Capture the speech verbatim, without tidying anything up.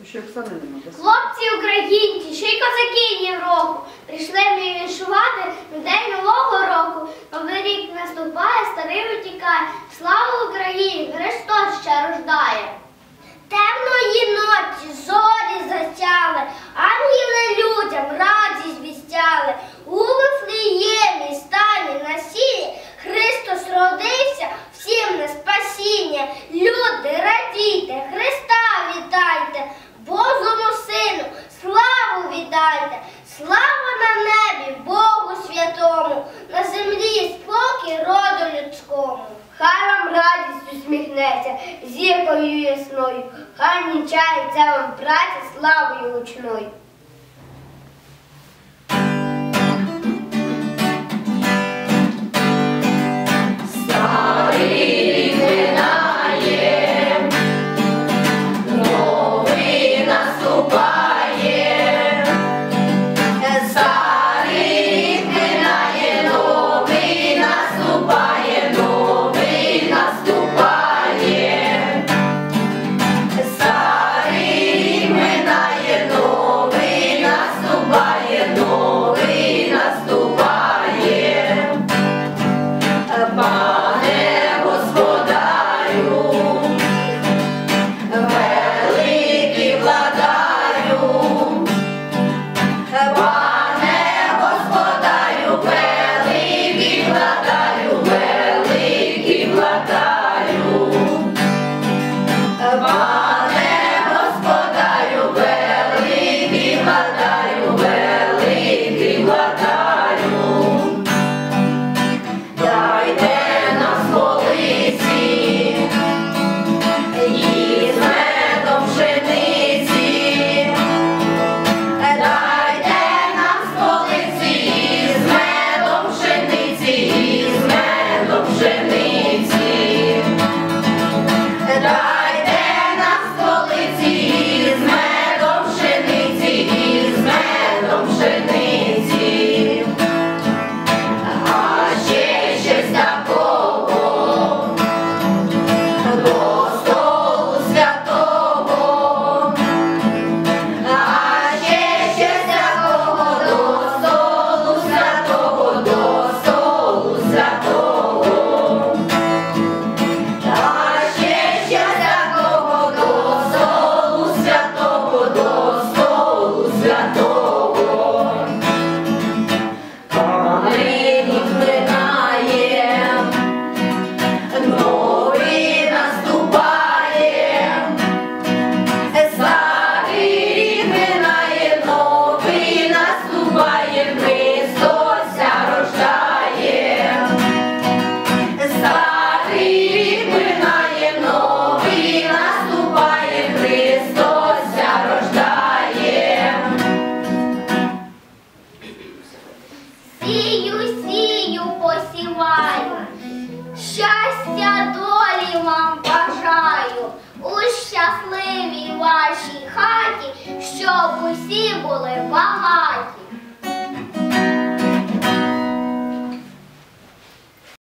Ще Оксани нема. Хлопці українці, ще й козаки Європу, прийшли ми віншувати на день Нового року. Новий рік наступає, старий утікає. Слава Україні, Христос ще рождає. Темної ночі зорі засяли, ангели людям радість звістяли. У Вифлеємі, стані на сіні, Христос родився, всім на спасіння. Люди, радійте, Христа вітайте, Божому Сину славу віддайте. Слава на небі, Богу святому, на землі спокій роду людському. Хай вам радість усміхнеться зіркою ясною, хай вінчається вам праця славою гучною. Bye.